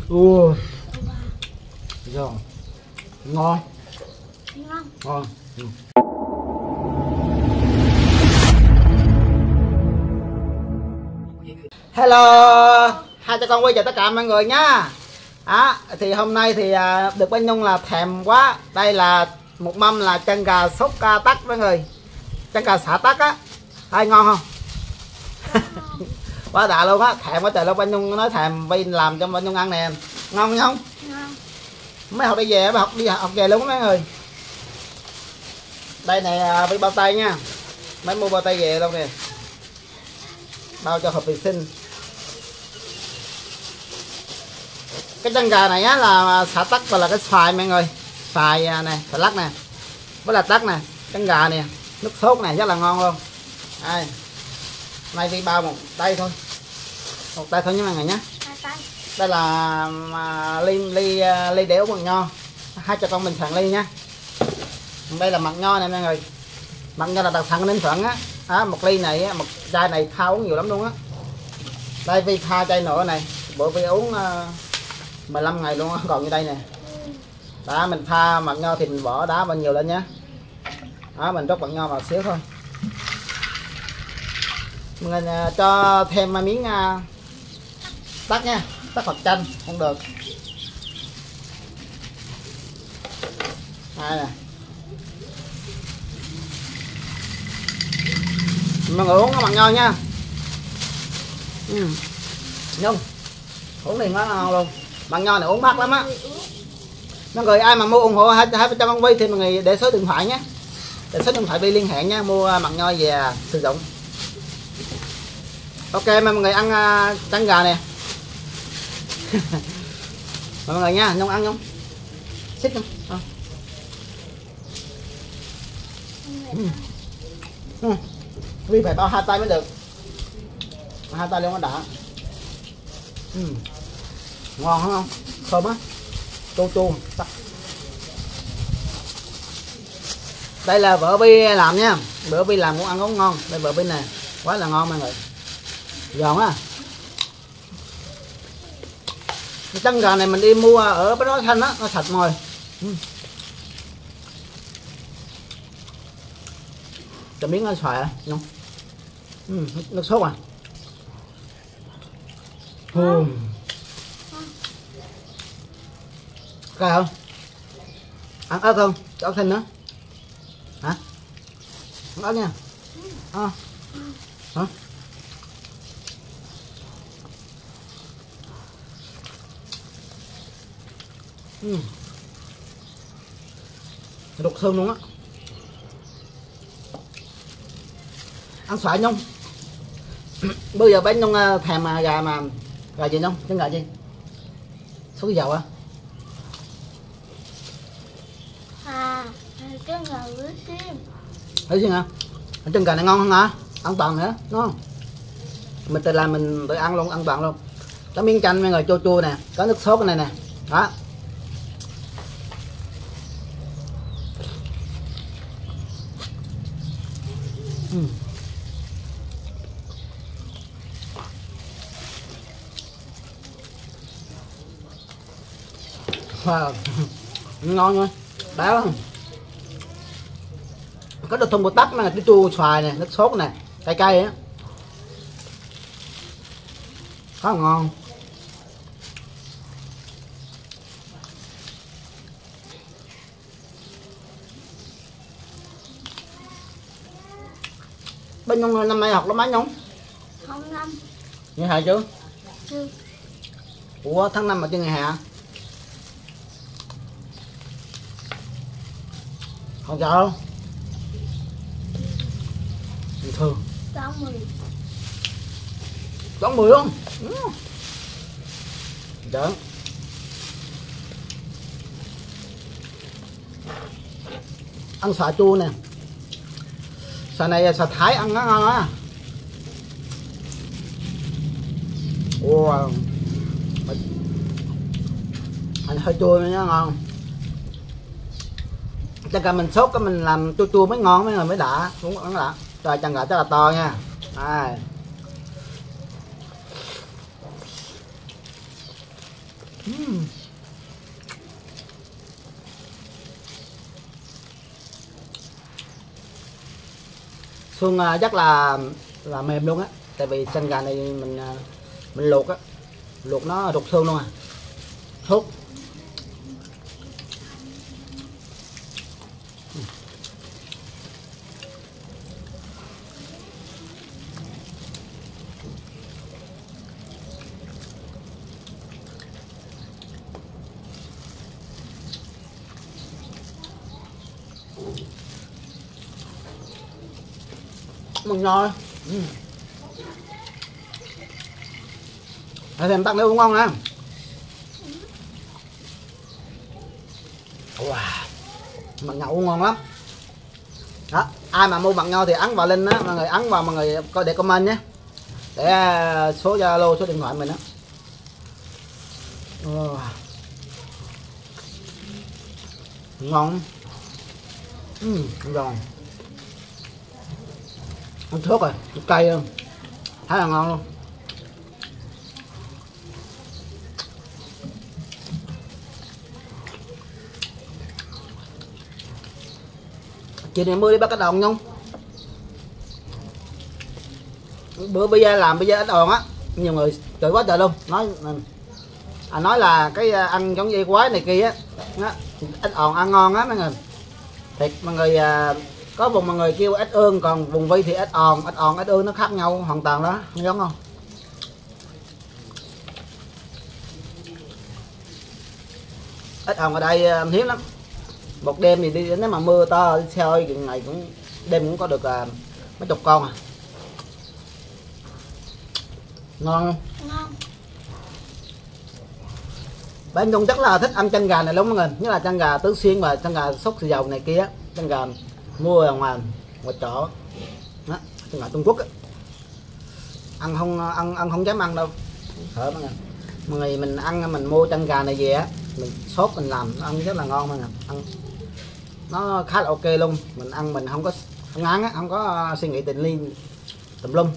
Ủa. Rồi. Ngon. Ngon. Ừ. Hello, hai cha con quay chào tất cả mọi người nhá. Thì hôm nay thì được bên Nhung là thèm quá. Đây là một mâm là chân gà sốt ca tắc mọi người. Chân gà xả tắc á. Ai ngon không? Quá đã luôn á, thèm quá trời luôn. Bên Nhung nói thèm Vin làm cho bên Nhung ăn nè. Ngon không? Ngon. Mấy học đi về, mấy học đi học về luôn mấy người. Đây nè, với bao tay nha. Mấy mua bao tay về luôn nè. Bao cho hộp vệ sinh. Cái chân gà này á là xả tắc và là cái xoài mọi người. Xoài này, xoài lắc nè. Với là tắc nè, chân gà nè, nước sốt này rất là ngon luôn. Đây. Nay đi bao một tay thôi. Một tay thôi nha mọi người nhé. Đây là ly để uống bằng nho. Hai cho con mình soạn ly nha. Đây là mặn nho này mọi người. Mặn nho là đặc sản Ninh Thuận á. Một ly này, một chai này Kha uống nhiều lắm luôn á. Đây Vi pha chai nữa này. Bữa Vi uống 15 ngày luôn á, còn như đây nè. Đó, mình pha mặn nho thì mình bỏ đá bao nhiêu lên nhé. Đó, mình rút mặn nho vào xíu thôi. Mình cho thêm miếng tắc nha, tắc hoặc chanh không được. Đây nè. Mọi người uống nó mặn nho nha. Nhung uống thì nó ngon luôn. Mặn nho này uống mát lắm á. Mọi người ai mà mua ủng hộ hai cho con Vi thì mọi người để số điện thoại nhé. Để số điện thoại Vi liên hệ nha, mua mặn nho về sử dụng. Ok mọi người ăn chân gà nè. Mọi người nha, Nhung ăn không? Xích không? Vi phải bao hai tay mới được. Hai tay luôn nó đã. Ngon không? Thơm á. Chua chua. Đây là vợ Vi làm nha. Bữa Vi làm cũng ăn cũng ngon. Đây vợ Vi nè, quá là ngon mọi người. Giòn á. Cái chân gà này mình đi mua ở Bến Nói Thanh á, nó sạch rồi. Cho miếng xoài à, không? Nước sốt à. Cay không? Ăn ớt không? Cho ớt thêm nữa. Hả? Ăn ớt nha. Hả? Đục xương luôn á. Ăn xoài Nhung. Bây giờ bánh Nhung thèm gà mà. Gà gì Nhung? Chân gà gì? Số dầu à? Chân gà với xiên. Thấy xiên hả? Chân gà này ngon không hả? Ăn toàn nữa, ngon. Mình tự làm mình tự ăn luôn, ăn toàn luôn. Có miếng chanh mọi người, chua chua nè, có nước sốt này nè. Đó. Wow. Ngon thôi, béo không? Có được thùng bột tắc này, cái chua xoài này, nước sốt này, cay cay á, khá là ngon. Bên Nhung năm nay học lớp mấy Nhung? Không năm. Nghỉ hè chưa? Chưa. Ủa tháng 5 mà chưa nghỉ hè? Không sao đâu. Bình thường. Tháng 10. Tháng 10 luôn. Chợ. Ăn xoài chua nè. Xoài này xoài Thái ăn nó ngon á. Wow. Anh hơi chua nó ngon. Chân gà mình sốt cái mình làm chua chua mới ngon, mấy người mới đã. Đúng không đã. Rồi chân gà rất là to nha. Đây. Xương chắc là mềm luôn á, tại vì chân gà này mình luộc á, luộc nó rụt xương luôn à, thốt. Mừng ngon. Thêm tắc nữa cũng ngon nè. Wow, mặn nhậu ngon lắm. Đó, ai mà mua mặn nho thì ấn vào link á, mọi người ấn vào, mọi người coi để comment nhé, để số Zalo, số điện thoại mình á. Ngon. Ngon. Ăn thuốc rồi, cay luôn, khá là ngon luôn. Chị này mưa đi bắt cái đòn nhung. Bữa bây giờ làm bây giờ ít òn á, nhiều người chửi quá trời luôn, nói là cái ăn giống dây quái này kia á, ít òn ăn ngon á mọi người. Thiệt mọi người, có vùng mọi người kêu ít ương, còn vùng Vi thì ít òn ít ương nó khác nhau hoàn toàn đó, không giống không? Ít òn ở đây hiếm lắm. Một đêm thì đi, nếu mà mưa to xe ơi ngày cũng đêm cũng có được mấy chục con à. Ngon không? Ngon. Bạn Dung chắc là thích ăn chân gà này lắm mọi người, nhất là chân gà Tứ Xuyên và chân gà sốt xì dầu này kia, chân gà mua ở ngoài chỗ đó, chân gà Trung Quốc ấy. Ăn không dám ăn đâu, sợ mọi người mình ăn, mình mua chân gà này về á, mình sốt mình làm ăn rất là ngon mọi người, ăn nó khá là ok luôn. Mình ăn mình không ngán á, không có suy nghĩ tình liên tùm lum.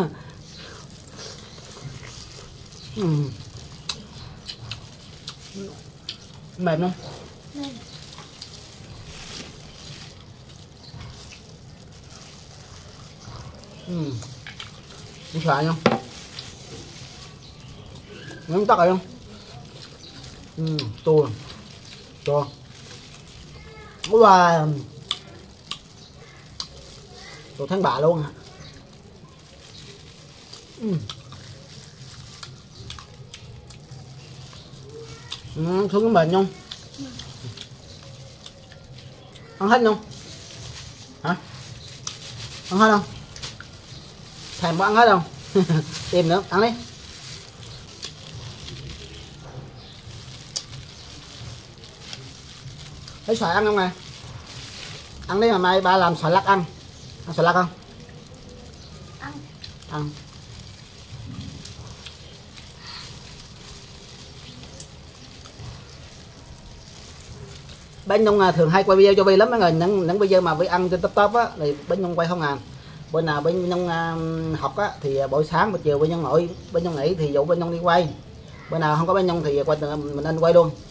Mềm không? Mềm. Đúng xoài không? Nhấn tắc rồi không? Chua. Wow. Đồ tháng bạ luôn hả? Thương cái mền không? Ăn hết không? Hả? Ăn hết không? Thèm có ăn hết không? Tìm nữa, ăn đi. Thấy xoài ăn không nè? Ăn đi, mà mai ba làm xoài lắc ăn. Ăn xoài lắc không? Ăn. Bên Nhung thường hay quay video cho Vi lắm mọi người, những video mà Vi ăn trên top á thì bên Nhung quay không à. Bên nào bên Nhung học á thì buổi sáng buổi chiều bên Nhung ngồi, bên Nhung nghỉ thì dụ bên Nhung đi quay. Bên nào không có bên Nhung thì quay mình nên quay luôn.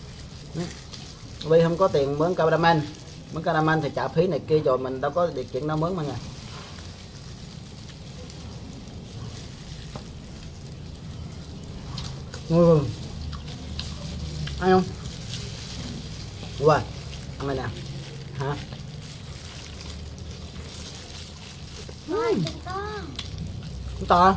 Vi không có tiền mướn cameraman, thì trả phí này kia rồi mình đâu có điều kiện đâu mướn mọi người. Ăn không? Wow, ăn này nè. Hả? Cũng to.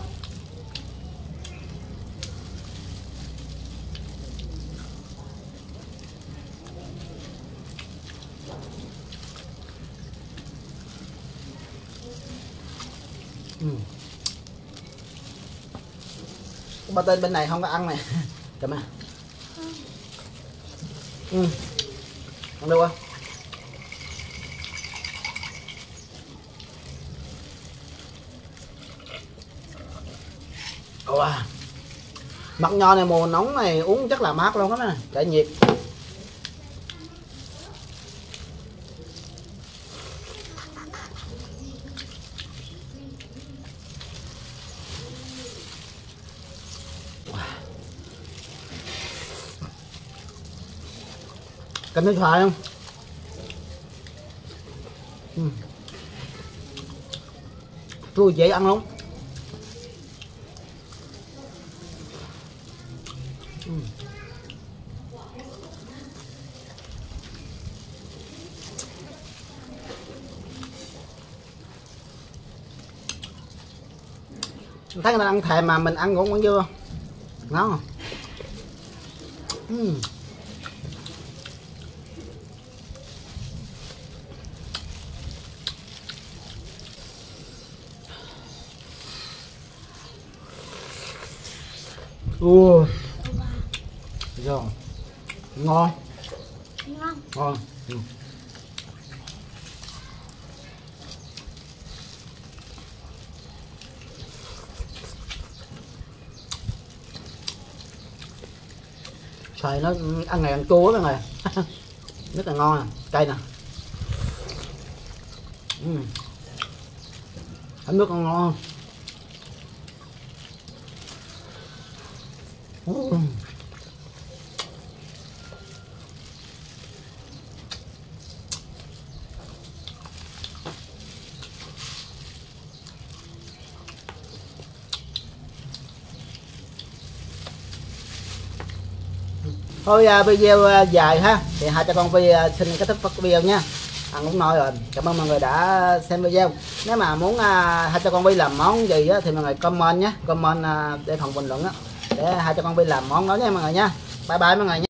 Ba tên bên này không có ăn này. Cầm à. Ăn đâu không? Wow. Mặn nho này mùa nóng này uống chắc là mát luôn đó nè, giải nhiệt. Cần nước xoài không? Tôi dễ ăn không? Thấy người ta ăn thèm mà mình ăn cũng vẫn chưa ngon không? Rồi ngon ngon. Xoài nó ăn ngày ăn chua đó này. Rất là ngon nè, cay nè. Hấp nước còn ngon. Thôi video dài ha, thì hai cha con Vi xin kết thúc video nha. Ăn cũng no rồi, cảm ơn mọi người đã xem video. Nếu mà muốn hai cha con Vi làm món gì á, thì mọi người comment nhé, comment để phần bình luận á, để hai cha con Vi làm món đó nha mọi người nha. Bye bye mọi người nha.